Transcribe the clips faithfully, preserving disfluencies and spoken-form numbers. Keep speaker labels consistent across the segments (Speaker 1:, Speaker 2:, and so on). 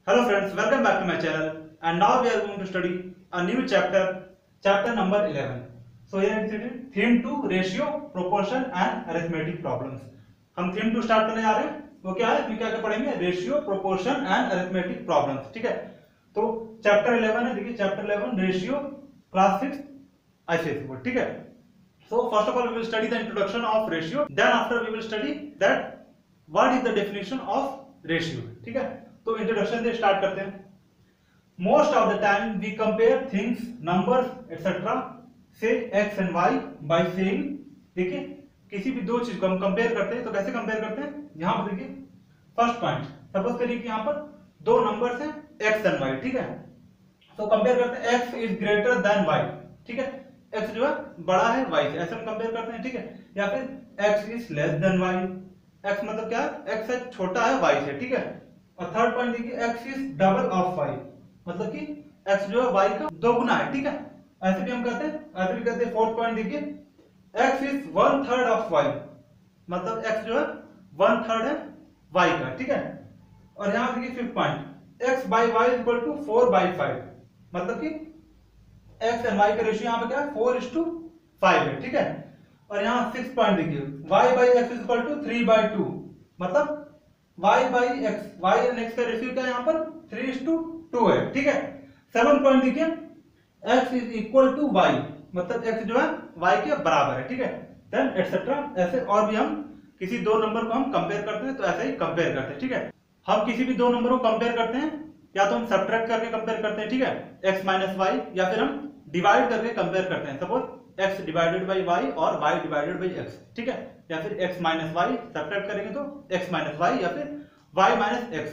Speaker 1: Hello friends, welcome back to my channel and now we are going to study a new chapter, chapter number eleven. So here it is theme two ratio, proportion and arithmetic problems. हम theme two start करने जा रहे हैं. वो क्या है? इसमें क्या क्या पढ़ेंगे? Ratio, proportion and arithmetic problems. ठीक है. तो चैप्टर इलेवन है. देखिए chapter eleven ratio, class six ICSE board. ठीक है. So first of all we will study the introduction of ratio. Then after we will study that what is the definition of ratio. ठीक है. तो introduction से start करते हैं. Most of the time we compare things, numbers etcetera से x and y by saying. देखिए किसी भी दो चीज को हम कंपेयर करते हैं तो कैसे कंपेयर करते हैं? यहां पर देखिए फर्स्ट पॉइंट, सपोज करिए कि यहां पर दो नंबर्स हैं एक्स एंड वाई. ठीक है. तो कंपेयर करते हैं x is greater than y. ठीक है. एक्स जो है बड़ा है वाई से, ऐसे हम कंपेयर करते हैं. ठीक है. या फिर x is less than y. X मतलब क्या है? एक्स से छोटा है वाई से. ठीक है. और थर्ड पॉइंट देखिए x is double of y, मतलब कि एक्स जो है वाई का दोगुना है. ठीक है. ऐसे भी हम कहते हैं, ऐसे भी कहते हैं. फोर्थ पॉइंट देखिए x is one third of y, मतलब एक्स जो है वन थर्ड है वाई का. ठीक है. और यहां देखिए fifth point x by y is equal to four by five, मतलब कि एक्स एंड वाई का रेशियो यहां पे क्या है? फोर इज टू फाइव है. ठीक है. और यहां सिक्स पॉइंट देखिए y by x is equal to three by two, मतलब y by x, y and x का रेशियो क्या है यहाँ पर? थ्री इज टू टू है. ठीक है. सेवन पॉइंट देखिए x is equal to y, मतलब x जो है y के बराबर है. ठीक है. Then etcetera. ऐसे और भी हम किसी दो नंबर को हम कंपेयर करते हैं तो ऐसे ही कंपेयर करते हैं. ठीक है. हम किसी भी दो नंबर को कंपेयर करते हैं या तो हम सब्ट्रैक्ट करके कंपेयर करते हैं. ठीक है. x माइनस वाई, या फिर हम डिवाइड करके कंपेयर करते हैं. Suppose x divided by y और y डिवाइडेड बाई x. ठीक है. या फिर x माइनस वाई सब्ट्रैक्ट करेंगे तो x माइनस वाई, या फिर y minus x.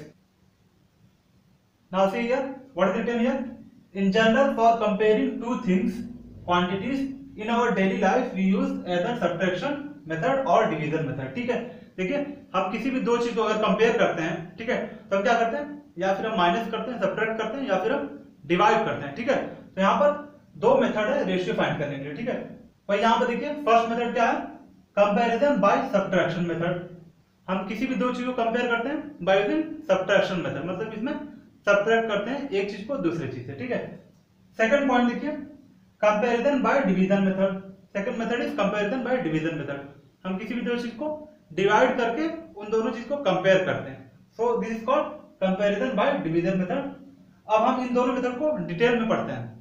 Speaker 1: Now see here what is written here. In general for comparing two things, quantities in our daily life we use either subtraction method or division method. ठीक है. देखिए हम किसी भी दो चीज को अगर कंपेयर करते हैं, ठीक है, तो हम क्या करते हैं? या फिर हम माइनस करते हैं, सब्ट्रैक्ट करते हैं, या फिर हम डिवाइड करते हैं. ठीक है. तो यहाँ पर दो मेथड है रेशियो फाइंड करने के लिए. ठीक है. और यहाँ पर देखिए फर्स्ट मेथड क्या है? Comparison by subtraction method. हम किसी भी दो चीज को कंपेयर करते हैं बाय यूजिंग सब्ट्रैक्शन मेथड, मतलब इसमें सब्ट्रैक्ट करते हैं एक चीज को दूसरे चीज से. ठीक है. सेकंड पॉइंट देखिए comparison by division method. Second method is comparison by division method. हम किसी भी दो चीज को डिवाइड करके उन दोनों चीज को कंपेयर करते हैं. So this is called comparison by division method. अब हम इन दोनों मेथड को डिटेल में पढ़ते हैं.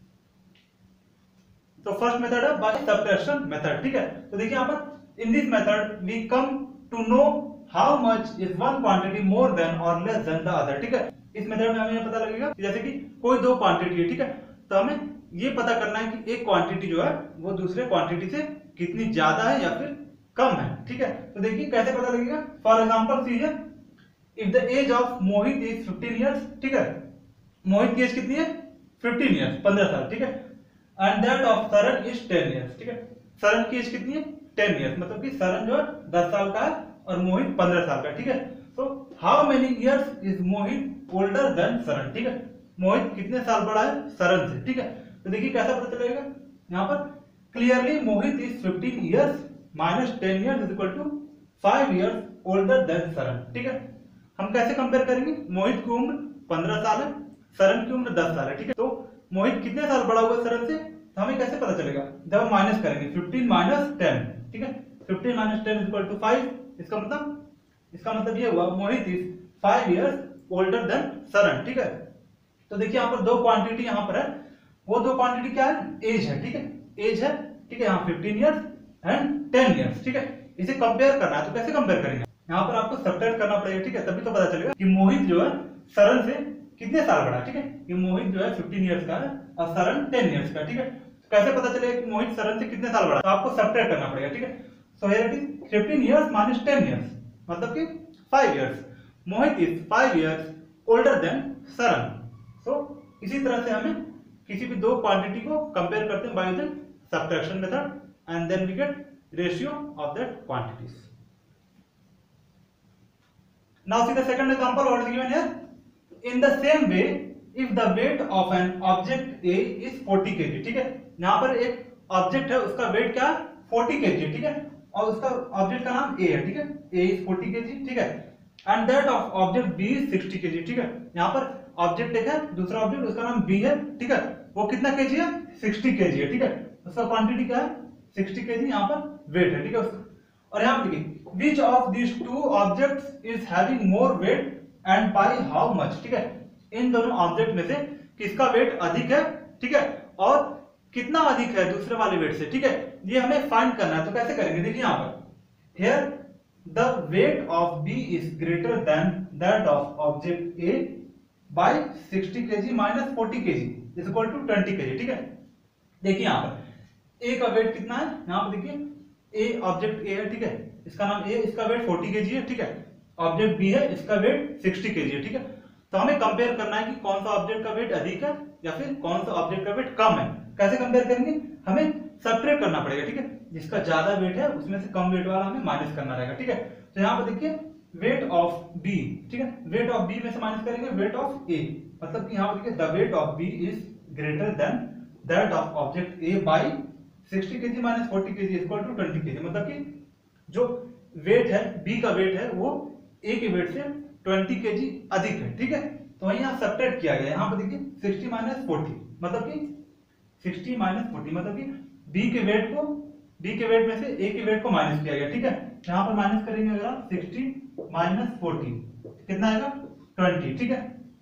Speaker 1: तो फर्स्ट मेथड है बाय सब्ट्रैक्शन मेथड. ठीक है. तो देखिए यहाँ पर in this method we come to know how much is one quantity more than और लेस देन द अदर. ठीक है. इस मेथड में हमें ये पता लगेगा जैसे कि कोई दो क्वांटिटी है. ठीक है. तो हमें ये पता करना है कि एक क्वांटिटी जो है वो दूसरे क्वांटिटी से कितनी ज्यादा है या फिर कम है. ठीक है. तो देखिए कैसे पता लगेगा. For example see if the age of Mohit is fifteen years. ठीक है. मोहित की एज कितनी है? फिफ्टीन ईयर्स, पंद्रह साल. ठीक है. And that of Saran is ten years. ठीक है. सरन की एज कितनी है? टेन ईयर्स, मतलब कि सरन जो है दस साल का है और मोहित पंद्रह साल का. ठीक है. तो how many years is Mohit older than Saran. ठीक है. मोहित कितने साल बड़ा है सरन से. ठीक है. तो देखिए कैसा पता चलेगा. यहाँ पर clearly Mohit is fifteen years minus ten years is equal to five years older than Saran. ठीक है. हम कैसे कंपेयर करेंगे? मोहित की उम्र पंद्रह साल है, सरन की उम्र दस साल है. ठीक है. तो मोहित कितने साल बड़ा हुआ सरन से, तो हमें कैसे पता चलेगा? जब हम माइनस करेंगे फिफ्टीन माइनस टेन. ठीक है. Fifteen minus ten is equal to five. इसका मतलब इसका मतलब ये हुआ Mohit is five years older than Saran. ठीक है. तो देखिए यहाँ पर दो क्वांटिटी यहाँ पर है. वो दो क्वांटिटी क्या है? एज है. ठीक है. एज है. ठीक है. यहाँ fifteen years and ten years. ठीक है. इसे कंपेयर करना है तो कैसे कंपेयर करेंगे? यहाँ पर आपको सब्ट्रैक्ट करना पड़ेगा. ठीक है. तभी तो पता चलेगा कि मोहित जो है सरन से कितने साल बड़ा है. ठीक है. ये मोहित जो है फिफ्टीन इयर्स का है और सरन टेन इयर्स का. ठीक है. तो कैसे पता चलेगा कि मोहित सरन से कितने साल बड़ा है? तो आपको सब्ट्रैक्ट करना पड़ेगा. ठीक है. So here it is fifteen years minus ten years, मतलब कि five years. Mohit is five years older than Saran. So इसी तरह से हमें किसी भी दो क्वांटिटी को कंपेयर करते हैं by using subtraction method and then we get ratio of that quantities. Now see the second example what is given here. In the same way, if the weight of an object A is forty kg. ठीक है. यहाँ पर एक object है, उसका wait क्या है? forty kg. ठीक है. और उसका ऑब्जेक्ट का नाम A है. ठीक है. A is forty kg. ठीक है. And that of object B is sixty kg. ठीक है, यहाँ पर ऑब्जेक्ट एक है, दूसरा ऑब्जेक्ट उसका नाम बी है। ठीक है, वो कितना केजी है? सिक्सटी केजी है। ठीक है, उसका क्वांटिटी क्या है? सिक्सटी केजी यहाँ पर वेट है। ठीक है, और यहाँ पर देखिए which of this two objects is having more weight and by how much. ठीक है, इन दोनों ऑब्जेक्ट में से किसका वेट अधिक है? ठीक है, और कितना अधिक है दूसरे वाले वेट से? ठीक है, ये हमें फाइंड करना है। तो कैसे करेंगे? देखिए यहाँ पर here the weight of B is greater than that of object A by sixty kg minus forty kg is equal to twenty kg. ठीक है, देखिए यहाँ पर ए का वेट कितना है? यहाँ पर देखिए ए ऑब्जेक्ट ए है। ठीक है, इसका नाम ए, इसका वेट फोर्टी केजी है। ठीक है, ऑब्जेक्ट बी है, इसका वेट सिक्सटी केजी है। ठीक है, तो हमें कंपेयर करना है कि कौन सा ऑब्जेक्ट का वेट अधिक है या फिर कौन सा ऑब्जेक्ट का वेट कम है। कैसे कंपेयर करेंगे? हमें सब्ट्रैक्ट करना पड़ेगा। ठीक है, जिसका ज्यादा वेट है उसमें से कम वेट वाला हमें माइनस करना रहेगा। ठीक है, तो यहाँ पर देखिए वेट ऑफ बी। ठीक है, वेट ऑफ बी में से माइनस करेंगे वेट ऑफ ए, मतलब कि यहाँ पर देखिए the weight of B is greater than that of object A by sixty kg minus forty kg equal to twenty kg, मतलब कि जो वेट है बी का वेट है वो ए के वेट से ट्वेंटी केजी अधिक है। ठीक है, तो वही यहाँ सब्ट्रैक्ट किया गया। यहाँ पर देखिए सिक्सटी माइनस फोर्टी, मतलब कि सिक्सटी माइनस फोर्टी मतलब कि बी के वेट को बी के वेट में से ए के वेट को माइनस किया गया। ठीक है, यहाँ पर माइनस करेंगे अगर आप सिक्सटी माइनस फोर्टी कितना आएगा? ट्वेंटी। ठीक है,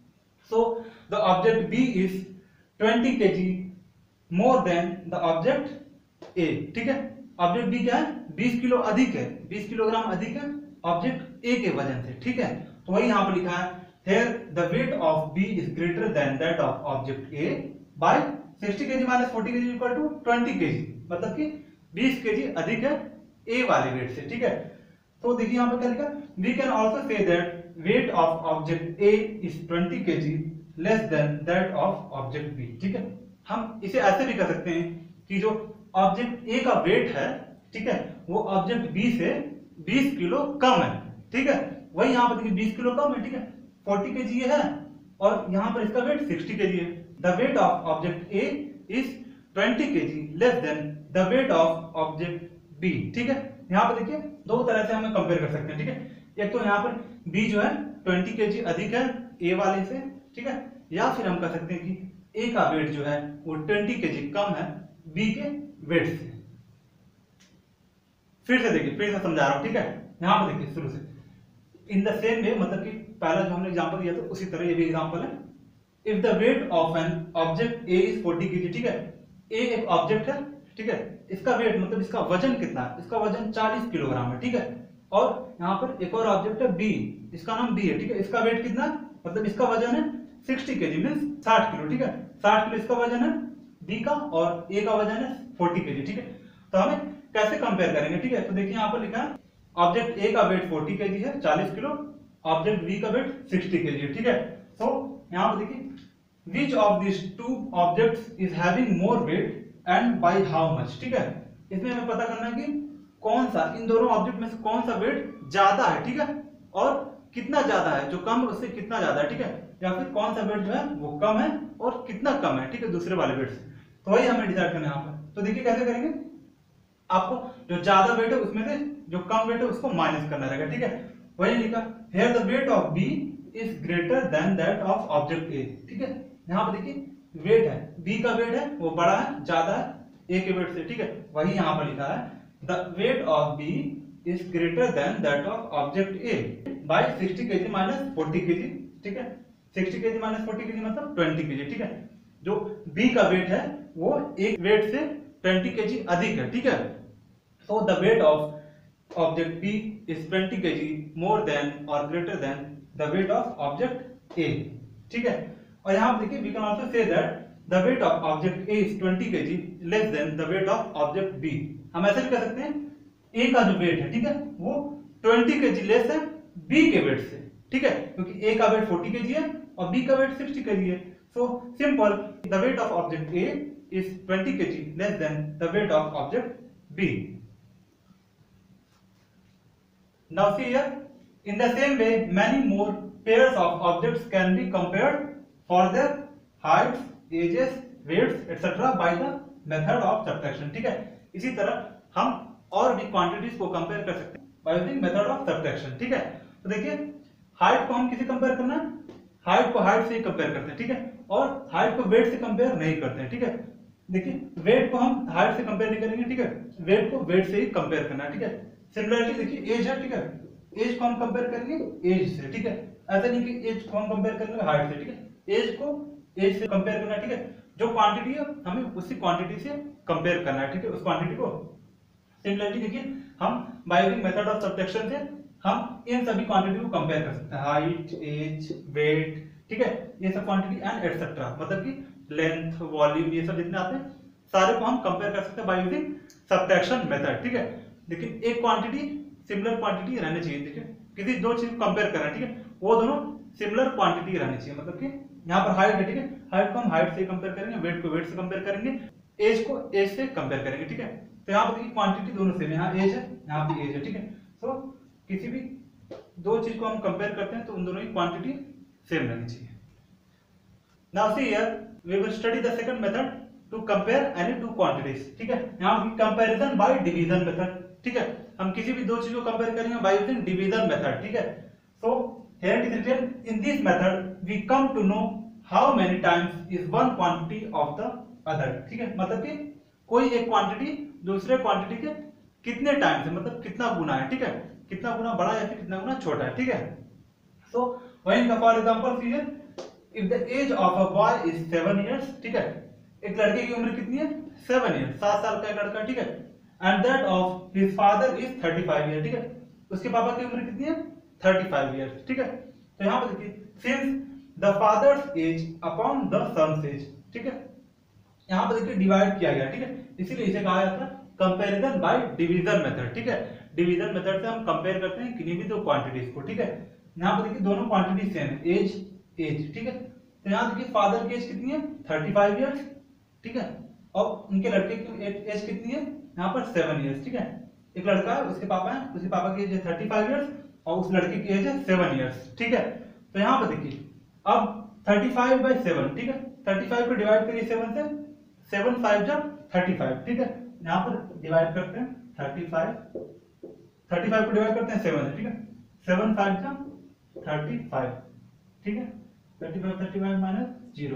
Speaker 1: so the object B is twenty kg more than the object A. ठीक है, ऑब्जेक्ट बी क्या है? बीस किलो अधिक है, बीस किलोग्राम अधिक है ऑब्जेक्ट ए के वजन से। ठीक है, तो वही यहाँ पर लिखा है here the weight of B is greater than that of object A by sixty kg minus forty kg equal to twenty kg, मतलब कि बीस केजी अधिक है A वाले वेट से। ठीक है, तो देखिए यहाँ पर क्या लिखा? We can also say that weight of object A is twenty kg less than that of object B। ठीक है, हम इसे ऐसे भी कर सकते हैं कि जो ऑब्जेक्ट A का वेट है, ठीक है, वो ऑब्जेक्ट B से बीस किलो कम है। ठीक है, वही यहाँ पर देखिए बीस किलो कम है। ठीक है, फोर्टी केजी ये है और यहाँ पर इसका वेट सिक्सटी केजी है। The weight of object A is twenty kg less than the weight of object B. ठीक है, यहाँ पर देखिए दो तरह से हमें कंपेयर कर सकते हैं। ठीक है, एक तो यहाँ पर बी जो है ट्वेंटी केजी अधिक है ए वाले से। ठीक है, या फिर हम कह सकते हैं कि ए का वेट जो है वो ट्वेंटी केजी कम है बी के वेट से। फिर से देखिए, फिर से समझा रहा हूं। ठीक है, यहाँ पर देखिए शुरू से इन द सेम वे, मतलब कि पहला जो हमने एग्जांपल दिया था उसी तरह ये भी एग्जांपल है। If the weight of an object A is forty kg. ठीक है, ए एक ऑब्जेक्ट है। ठीक है, इसका वेट मतलब इसका वजन कितना है? इसका वजन चालीस किलोग्राम है। ठीक है, और यहाँ पर एक और ऑब्जेक्ट है बी, इसका नाम बी है। ठीक है, इसका वेट कितना है? मतलब इसका वजन है सिक्सटी केजी मींस साठ किलो। ठीक है, साठ किलो इसका वजन है बी का और ए का वजन है फोर्टी केजी। ठीक है, तो हमें कैसे कंपेयर करेंगे? ठीक है, तो देखिए यहाँ पर लिखा है ऑब्जेक्ट ए का वेट फोर्टी केजी है, चालीस किलो, ऑब्जेक्ट बी का वेट सिक्सटी केजी है। ठीक है, सो यहाँ पर देखिए which of this two objects is having more weight and by how much. ठीक है, इसमें हमें पता करना है कि कौन सा इन दोनों ऑब्जेक्ट में से कौन सा वेट ज्यादा है। ठीक है, और कितना ज्यादा है, जो कम है उससे कितना ज्यादा है। ठीक है, या फिर कौन सा वेट जो है वो कम है और कितना कम है। ठीक है, दूसरे वाले वेट से, तो वही हमें डिसाइड करना है यहाँ पर। तो देखिए कैसे करेंगे, आपको जो ज्यादा वेट है उसमें से जो कम वेट है उसको माइनस करना रहेगा। ठीक है, वही लिखा here the weight of B is greater than that of object A। ठीक है, यहाँ पर देखिए वेट है B का वेट है वो बड़ा है, ज्यादा है A के वेट से। ठीक है, वही यहाँ पर लिखा है the weight of B is greater than that of object A by sixty kg minus forty kg. ठीक है, sixty kg minus forty kg मतलब ट्वेंटी केजी। ठीक है, जो B का वेट है वो एक वेट से ट्वेंटी केजी अधिक है। ठीक है, so the weight of object B is twenty kg more than or greater than the weight of object A। ठीक है, और यहाँ पर देखिए we can also say that the weight of object A is twenty kg less than the weight of object B। हम ऐसे भी कह सकते हैं A का जो वेट है, ठीक है, वो ट्वेंटी केजी लेस है B के वेट से। ठीक है, क्योंकि A का वेट फोर्टी केजी है और B का वेट सिक्सटी केजी है। so simple, the weight of object A is twenty kg less than the weight of object B। Now see here, in the same way, many more pairs of objects can be compared for their heights, ages, weights, et cetera by the method of subtraction। ठीक है, इसी तरह हम और भी quantities को compare कर सकते हैं by using method of subtraction। ठीक है, तो देखिए हाइट को हम किसे कंपेयर करना है, हाइट को हाइट से ही कंपेयर करते हैं, ठीक है, और हाइट को वेट से कंपेयर नहीं करते हैं, ठीक है। देखिए वेट को हम हाइट से कंपेयर नहीं करेंगे, ठीक है, वेट को वेट से ही कंपेयर करना है, ठीक है। सिमिलरली देखिए एज है, ठीक है, एज को हम कंपेयर करेंगे एज से, ठीक है, ऐसा नहीं कि एज को हम कंपेयर करेंगे हाइट से, ठीक है, एज को एज से कंपेयर करना है, ठीक है। जो क्वांटिटी है हमें उसी क्वांटिटी से कंपेयर करना है, ठीक है, उस क्वांटिटी को। सिमिलरली देखिए हम by using method of subtraction से हम इन सभी क्वांटिटी को कंपेयर कर सकते हैं, हाइट, एज, वेट, ठीक है, ये सब क्वांटिटी एंड एटसेट्रा, मतलब कि लेंथ, वॉल्यूम, ये सब जितने आते हैं सारे को हम कंपेयर कर सकते हैं बाय यूजिंग सब्ट्रैक्शन मेथड, ठीक है। लेकिन एक क्वांटिटी सिमिलर क्वांटिटी रहनी चाहिए, ठीक है, किसी दो चीज को कंपेयर कर रहे हैं, ठीक है, वो दोनों सिमिलर क्वांटिटी रहनी चाहिए, मतलब कि यहाँ पर हाइट है, ठीक है, हाइट को हम हाइट से कंपेयर करेंगे, वेट को वेट से कंपेयर करेंगे, एज को एज से कंपेयर करेंगे, ठीक है। तो यहाँ पर देखिए क्वांटिटी दोनों सेम है, यहाँ एज है, यहाँ भी एज है, ठीक है। तो किसी भी दो चीज को हम कंपेयर करते हैं तो उन दोनों की क्वांटिटी सेम रहनी चाहिए। Now see here we will study the second method to compare any two quantities, ठीक है। यहाँ कंपैरिजन बाय डिवीजन मेथड, ठीक है, हम किसी भी दो चीज को कंपेयर करेंगे बाय यूजिंग डिवीजन मेथड, ठीक है। So here it is written in this method we come to know how many times is one quantity of the other, ठीक है, मतलब कि कोई एक क्वांटिटी दूसरे क्वांटिटी के कितने टाइम्स है, मतलब कितना गुना है, ठीक है, कितना गुना बड़ा या फिर कितना गुना छोटा है, ठीक है। सो वहीं का फॉर एग्जांपल कीजिए, if the age of a boy is seven years, ठीक है, एक लड़के की उम्र कितनी है, सेवन ईयर, सात साल का एक लड़का, ठीक है, and that of his father is thirty five year, ठीक है, उसके पापा की उम्र कितनी है, थर्टी फाइव ईयर्स, ठीक है। तो यहाँ पर देखिए since the father's age upon the son's age, ठीक है, यहाँ पर देखिए डिवाइड किया गया, ठीक है, इसीलिए इसे कहा जाता है कंपैरिजन बाय डिवीजन मेथड, ठीक है। डिवीजन मेथड से हम कंपेयर करते हैं किन्हीं भी दो क्वांटिटीज को, ठीक है। यहाँ पर देखिए दोनों क्वांटिटी सेम है, एज एज, ठीक है। तो यहाँ देखिए फादर की एज कितनी है, थर्टी फाइव ईयर्स, ठीक है, और उनके लड़के की एज कितनी है, यहाँ पर सेवन ईयर्स, ठीक है। एक लड़का है, उसके पापा है, उसके पापा की एज है थर्टी फाइव ईयर्स और उस लड़के की एज है सेवन ईयर्स, ठीक है। तो यहाँ पर देखिए अब थर्टी फाइव बाई सेवन, ठीक है, थर्टी फाइव को डिवाइड करिए सेवन से, सेवन फाइव जा थर्टी फाइव, ठीक है, यहाँ पर डिवाइड करते हैं थर्टी फाइव, थर्टी फाइव को डिवाइड करते हैं सेवन से, ठीक है, सेवन फाइव जा थर्टी फाइव, ठीक है, thirty five thirty five minus zero,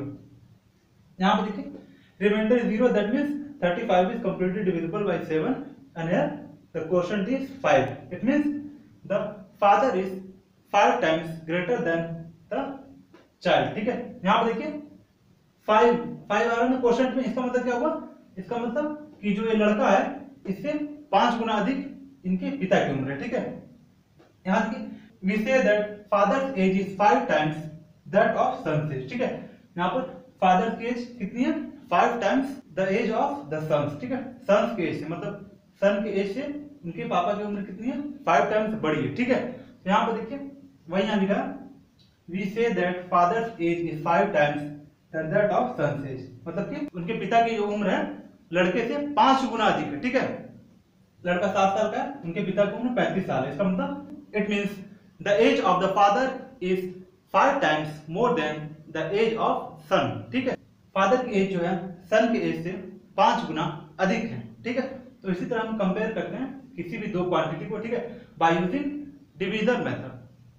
Speaker 1: यहाँ पर देखिए reminder is zero, that means thirty-five is completely divisible by seven, and here the quotient is five. It means the father is five times greater than the child, ठीक है। यहाँ पर देखिए five five आ रहा है ना quotient में, इसका मतलब क्या हुआ, इसका मतलब कि जो ये लड़का है इससे पांच गुना अधिक इनके पिता की उम्र है, ठीक है। यहाँ देखिए we say that father's age is five times that of son's age, ठीक है। यहाँ पर फादर की एज कितनी है, five times the age of the sons, ठीक है, सन्स के एज से, मतलब सन के एज से उनके पापा की उम्र कितनी है, फाइव टाइम्स बड़ी है, ठीक है। तो यहाँ पर देखिए वही यहाँ लिखा we say that father's age is five times than that of son's age, मतलब कि उनके पिता की जो उम्र है लड़के से पांच गुना अधिक है, ठीक है। लड़का सात साल का है, उनके पिता की उम्र पैंतीस साल है, इसका मतलब it means the age of the father is five times more than the age of son, ठीक है। फादर की एज जो है सन की एज से पांच गुना अधिक है, ठीक है। तो इसी तरह हम कंपेयर करते हैं किसी भी दो क्वांटिटी को, ठीक है, by using division method.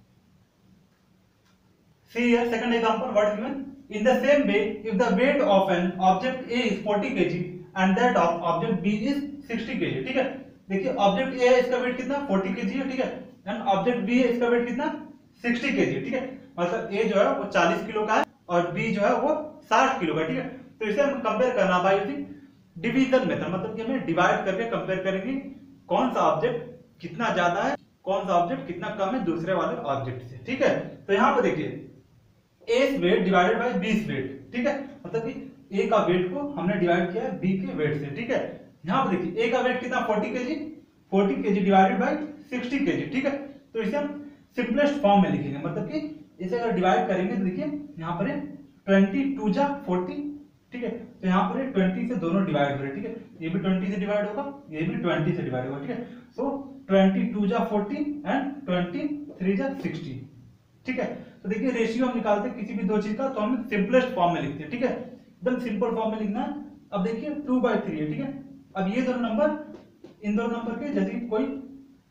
Speaker 1: See here second example what is given, in the same way if the weight of an object A is forty kg and that of object B is sixty kg, ठीक है। देखिए object A है, इसका wait कितना forty kg है, ठीक है, and object B है, इसका वेट कितना सिक्सटी केजी, ठीक है। मतलब ए जो है वो चालीस किलो का है और बी जो है वो साठ किलो का, ठीक है। तो इसे हम कंपेयर करना बाय यूजिंग डिवीजन मेथड, मतलब कि हमें डिवाइड करके कंपेयर करेंगे कौन सा ऑब्जेक्ट कितना ज्यादा है, कौन सा ऑब्जेक्ट कितना कम है दूसरे वाले ऑब्जेक्ट से, ठीक है। तो यहाँ पर देखिए A weight divided by B weight, ठीक है, मतलब कि ए का वेट को हमने डिवाइड किया है बी के वेट से, ठीक है। यहाँ पर देखिए ए का वेट कितना forty kg, forty kg divided by sixty kg, ठीक है। तो इसे हम सिंपलेस्ट फॉर्म में लिखेंगे, मतलब कि इसे अगर डिवाइड करेंगे तो देखिए यहाँ पर ट्वेंटी टू जा फोर्टी, ठीक है। तो यहाँ पर ट्वेंटी से दोनों डिवाइड हो रहे, ठीक है, ये भी ट्वेंटी से डिवाइड होगा, ये भी ट्वेंटी से डिवाइड होगा, ठीक है। सो ट्वेंटी टू जा फोर्टी एंड ट्वेंटी थ्री जा सिक्सटी, ठीक है। तो देखिए रेशियो हम निकालते हैं किसी भी दो चीज का तो हम सिंपलेस्ट फॉर्म में लिखते हैं, ठीक है, एकदम सिंपल फॉर्म में लिखना है। अब देखिए टू बाई थ्री है, ठीक है। अब ये दोनों नंबर इन दोनों नंबर के जैसे कोई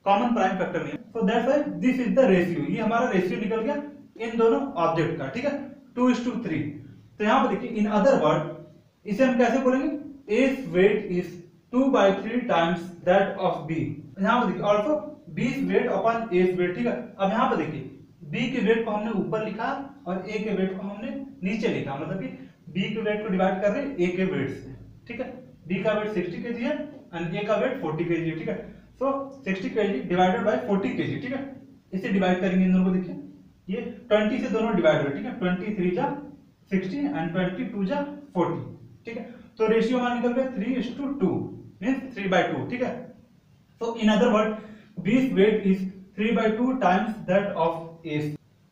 Speaker 1: कॉमन प्राइम फैक्टर नहीं है, so that's why this is the ratio, ये हमारा रेशियो निकल गया इन दोनों ऑब्जेक्ट का, ठीक है, टू इज टू थ्री। तो यहाँ पर देखिए इन अदर वर्ड इसे हम कैसे बोलेंगे, A's weight is two by three times that of B। यहाँ पर देखिए also B's weight upon A's weight, ठीक है। अब यहाँ पर देखिए B के वेट को हमने ऊपर लिखा और A के वेट को हमने नीचे लिखा, मतलब कि B के वेट को डिवाइड कर रहे हैं A के वेट से, ठीक है। B का वेट सिक्सटी केजी है एंड A का वेट फोर्टी केजी है, ठीक है। So sixty kg divided by forty kg, ठीक है। इसे डिवाइड करेंगे इन दोनों को, देखिए ये ट्वेंटी से दोनों डिवाइड हुए, ठीक है। ट्वेंटी थ्री जा सिक्सटी एंड ट्वेंटी टू जा फोर्टी, ठीक है। तो रेशियो हमारा निकल गया three is to two, means three by two, ठीक है। So in other word B's weight is three by two times that of A's।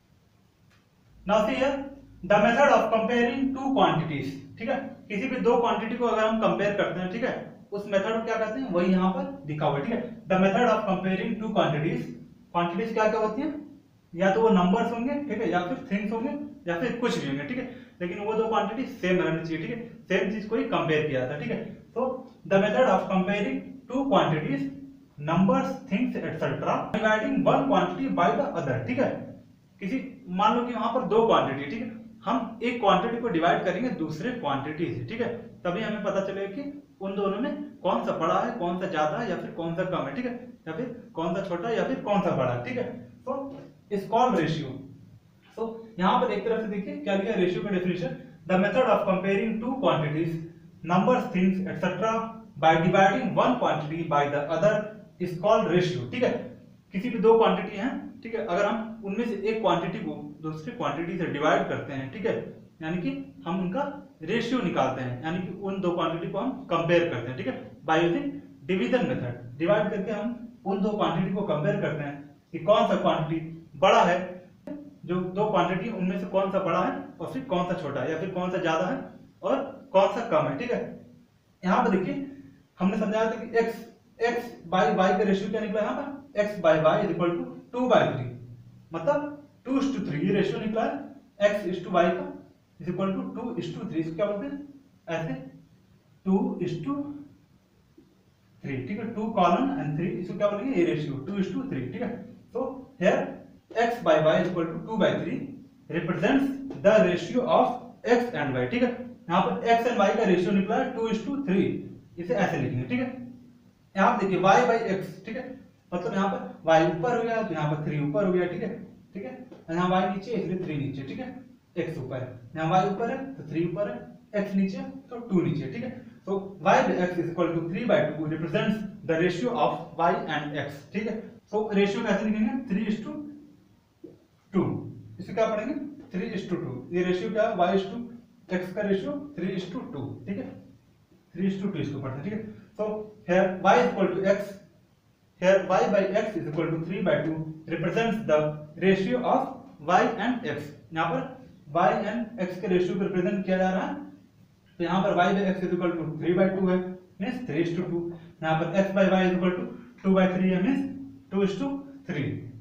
Speaker 1: Now see here the method of comparing two quantities, ठीक है। किसी भी दो quantity को अगर हम कंपेयर करते हैं, ठीक है, उस मेथड को क्या कहते हैं, वही यहाँ पर दिखा हुआ है, ठीक है। The method of comparing two quantities, quantities क्या क्या होती हैं, या तो वो नंबर्स होंगे, ठीक है, या फिर थिंग्स होंगे, या फिर कुछ भी होंगे, ठीक है, लेकिन वो दो क्वांटिटी सेम रहनी चाहिए, ठीक है, सेम चीज को ही कंपेयर किया था, ठीक है। तो the method of comparing two quantities numbers, things etcetera, dividing one quantity by the other, ठीक है। किसी मान लो कि वहां पर दो क्वांटिटी, ठीक है, हम एक क्वांटिटी को डिवाइड करेंगे दूसरे क्वांटिटी से, ठीक है, तभी हमें पता चलेगा कि उन दोनों में कौन सा बड़ा है, कौन सा ज्यादा है, या फिर कौन सा कम है, ठीक है, या फिर कौन सा छोटा है, या फिर कौन सा बड़ा है, ठीक है। तो इज कॉल्ड रेशियो। तो यहाँ पर एक तरफ से देखिए क्या लिखा है रेशियो का definition, the method of comparing two quantities numbers, things etcetera by dividing one quantity by the other is called ratio, ठीक है। किसी भी दो क्वांटिटी हैं, ठीक है, अगर हम उनमें से एक क्वांटिटी को दूसरी क्वांटिटी से डिवाइड करते हैं, ठीक है, यानी कि हम उनका रेशियो निकालते हैं, यानी कि उन दो क्वांटिटी को हम कंपेयर करते हैं, ठीक है, by using division method. Divide करके हम उन दो क्वांटिटी को कंपेयर करते हैं कि कौन सा क्वांटिटी बड़ा है, जो दो क्वांटिटी उनमें से कौन सा बड़ा है और फिर कौन सा छोटा है, या फिर कौन सा ज्यादा है और कौन सा कम है, ठीक है। यहाँ पर देखिए हमने समझाया था कि x x बाई y का रेशियो क्या निकला, यहाँ पर x by y is equal to two by three, मतलब टू इज टू थ्री, ये रेशियो निकला है x इज टू y का is equal to two is to three. इसको क्या बोलते हैं, ऐसे टू इज टू थ्री, ठीक है, टू कॉलन एंड थ्री, इसको क्या बोलेंगे, ये ratio two is to three, ठीक है। तो here x by y is equal to two by three represents the ratio of x and y, ठीक है। यहाँ पर x and y का रेशियो निकला है टू इज टू थ्री, इसे ऐसे लिखेंगे, ठीक है। यहाँ पर देखिए y by x, ठीक है, मतलब यहाँ पर y ऊपर हो गया तो यहाँ पर थ्री ऊपर हो गया, ठीक है, ठीक है, यहाँ y नीचे इसलिए थ्री नीचे, ठीक है, x ऊपर है, यहाँ y ऊपर है तो थ्री ऊपर है, x नीचे तो टू नीचे, ठीक है। तो y by x is equal to three by two represents the ratio of y and x, ठीक है। तो रेशियो कैसे लिखेंगे, थ्री इज टू टू, इसे क्या पढ़ेंगे, थ्री इज टू टू, ये रेशियो क्या है, y इज टू x का ratio three is to two, ठीक है, थ्री इज टू टू इसको पढ़ते हैं, ठीक है। So here y is equal to x, here y by x is equal to three by two represents the ratio of y and x। यहाँ पर y and x के ratio को represent किया जा रहा है, तो यहाँ पर y by x is equal to three by two है, means three is to two, यहाँ पर x by y is equal to two by three है, means two is to three.